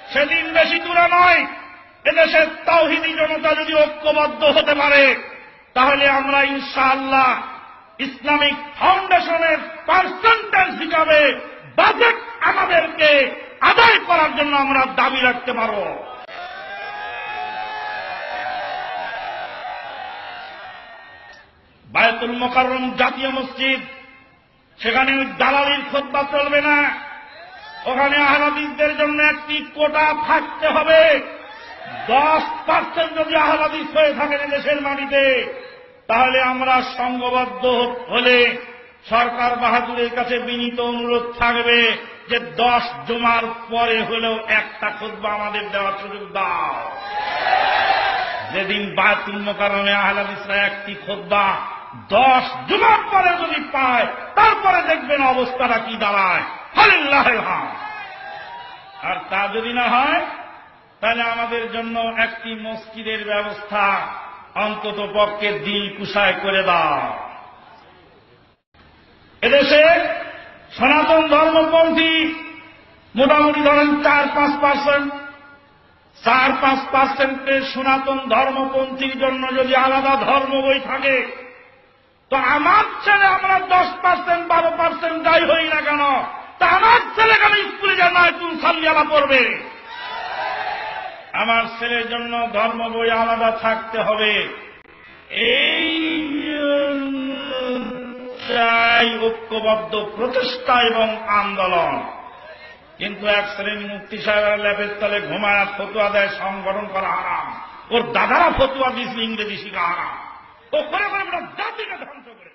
সেদিন বেশি দূরে নয়, এদেশের তাওহীদি জনতা যদি ঐক্যবদ্ধ হতে পারে তাহলে আমরা ইনশাআল্লাহ ইসলামিক ফাউন্ডেশনের পার্সেন্টেজ হিসাবে বাজেট আমাদেরকে আদায় করার জন্য আমরা দাবি রাখতে পারব। বায়তুল মোকাররম জাতীয় মসজিদ, সেখানে দালালির খুতবা চলবে না। ওখানে আহলে হাদিসদের জন্য একটি কোটা থাকতে হবে। 10% যদি আহলে হাদিস হয়ে থাকেন দেশের মাটিতে, তাহলে আমরা সংঘবদ্ধ হলে সরকার বাহাদুরের কাছে বিনীত অনুরোধ থাকবে যে 10 জুমার পরে হলেও একটা খুতবা আমাদের দেওয়ার সুযোগ দাও। যেদিন বায়তুল মোকাররমে আহলে হাদিসরা একটি খুতবা 10 জুমার পরে যদি পায়, তারপরে দেখবেন অবস্থাটা কি দাঁড়ায়। আলিল্লাহিল হামদ। আর তা যদি না হয়, তাহলে আমাদের জন্য একটি মসজিদের ব্যবস্থা অন্তত পক্ষে দিল কুশায় করে দাও। এদেশে সনাতন ধর্মপন্থী মোটামুটি ধরেন 4-5% সনাতন ধর্মপন্থীর জন্য যদি আলাদা ধর্ম বই থাকে, তো আমার ছেলে, আমরা 10%, 12% যাই হই না কেন, তা আমার ছেলে কেন স্কুলে যা নয় তুমি সাল্লিয়ালা পড়বে? আমার ছেলের জন্য ধর্ম বই আলাদা থাকতে হবে। এই ঐক্যবদ্ধ প্রচেষ্টা এবং আন্দোলন। কিন্তু এক শ্রেণী মুফতি সাহেবের ল্যাপের তলে ঘুমায় ফতুয়া দেয় সংগঠন করা হারাম, ওর দাদারা ফতুয়া দিয়েছিল ইংরেজি শিখা হারাম, ও করে করে জাতিকে ধ্বংস করে।